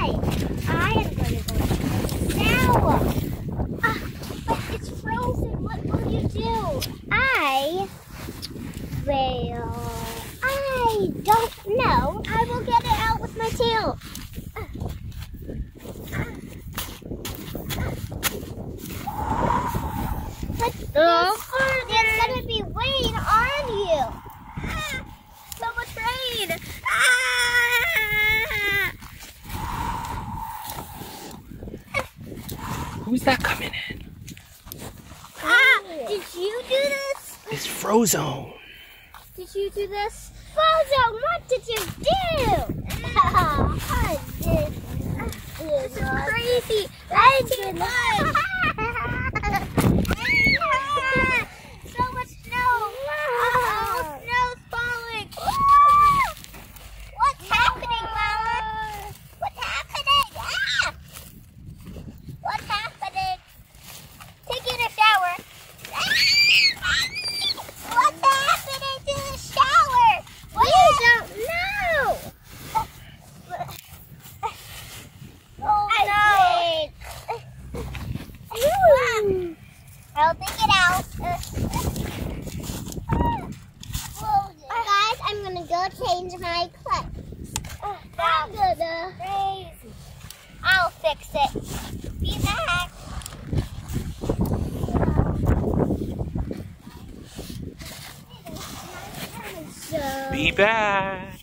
I am going to go now. But it's frozen. What will you do? I don't know. I will get it out with my tail. But it's going to be rain on you. So much rain. Who's that coming in? Did you do this? It's Frozone. Did you do this? Frozone, what did you do? I did. This is crazy. I did not. So much snow. Snow's falling. What's happening, Mama? What's happening? What's happening? Taking a shower. What's happening to the shower? We don't know. Oh no! I'll take it out. Guys, I'm gonna go change my clothes. I'm gonna. Crazy. I'll fix it. Be back. Be back.